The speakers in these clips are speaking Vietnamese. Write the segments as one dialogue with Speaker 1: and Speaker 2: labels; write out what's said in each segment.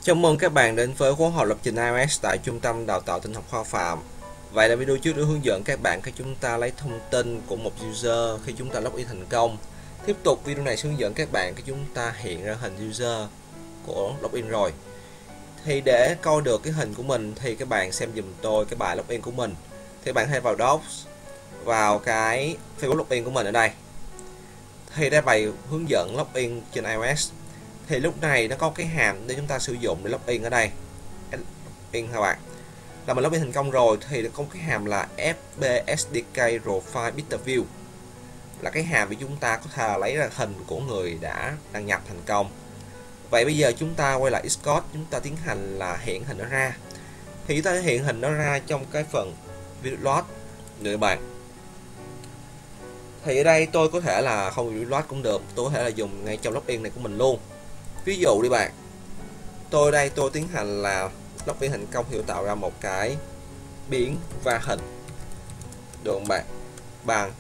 Speaker 1: Chào mừng các bạn đến với khóa học lập trình iOS tại Trung tâm Đào tạo Tin học Hoa Phạm. Vậy là video trước đã hướng dẫn các bạn khi chúng ta lấy thông tin của một user khi chúng ta login thành công. Tiếp tục video này sẽ hướng dẫn các bạn khi chúng ta hiện ra hình user của login rồi. Thì để coi được cái hình của mình thì các bạn xem dùm tôi cái bài login của mình. Thì bạn hãy vào Docs, vào cái Facebook login của mình ở đây. Thì đây bài hướng dẫn login trên iOS. Thì lúc này nó có cái hàm để chúng ta sử dụng để login ở đây. Login các bạn. Là mình login thành công rồi thì có cái hàm là fbsdk profile bitterview. Là cái hàm để chúng ta có thể lấy ra hình của người đã đăng nhập thành công. Vậy bây giờ chúng ta quay lại Xcode, chúng ta tiến hành là hiện hình nó ra. Thì chúng ta hiện hình nó ra trong cái phần video load nữa bạn. Thì ở đây tôi có thể là không video load cũng được, tôi có thể là dùng ngay trong login này của mình luôn. Ví dụ đi bạn, tôi tiến hành là login thành công thì tạo ra một cái biển và hình được không bạn, bằng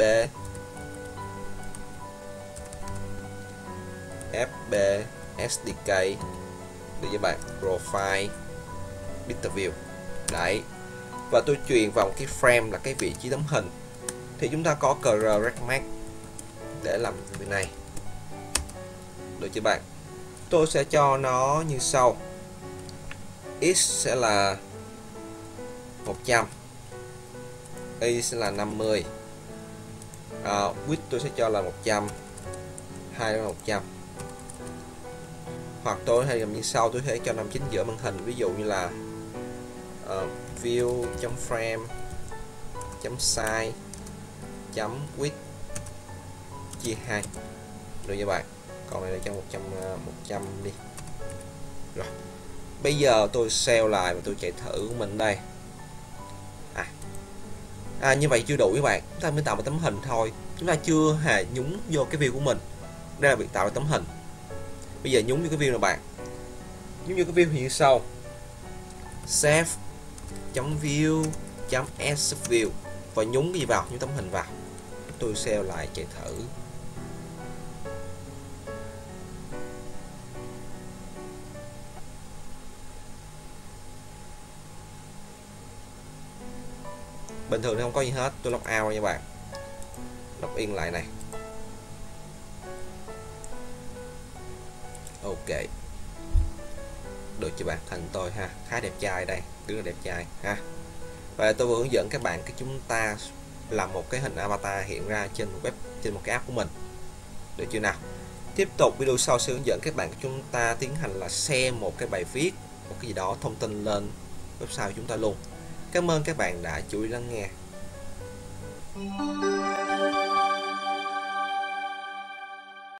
Speaker 1: fbsdk được cho bạn profile bitterview đấy, và tôi truyền vào một cái frame là cái vị trí tấm hình. Thì chúng ta có cr recommend để làm việc này được chưa bạn. Tôi sẽ cho nó như sau: x sẽ là 100, y sẽ là 50, width tôi sẽ cho là 100, 2 là 100. Hoặc tôi hay làm như sau, tôi sẽ cho nằm chính giữa màn hình, ví dụ như là view.frame.size.width chia 2 được như bạn. Còn này là cho 100 đi. Rồi bây giờ tôi save lại và tôi chạy thử của mình đây. Như vậy chưa đủ các bạn, chúng ta mới tạo một tấm hình thôi, chúng ta chưa hề nhúng vô cái view của mình. Đây là việc tạo ra tấm hình. Bây giờ nhúng vô cái view nào bạn, nhúng vô cái view như sau: save.view.sview và nhúng cái gì vào, nhúng tấm hình vào. Tôi save lại chạy thử. Bình thường thì không có gì hết, tôi log out nha bạn. Login lại này. Ok. Được chưa bạn, hình tôi ha, khá đẹp trai đây, rất là đẹp trai ha. Và tôi vừa hướng dẫn các bạn cái chúng ta làm một cái hình avatar hiện ra trên web, trên một cái app của mình. Được chưa nào? Tiếp tục video sau sẽ hướng dẫn các bạn chúng ta tiến hành là share một cái bài viết, một cái gì đó thông tin lên website của chúng ta luôn. Cảm ơn các bạn đã chú ý lắng nghe.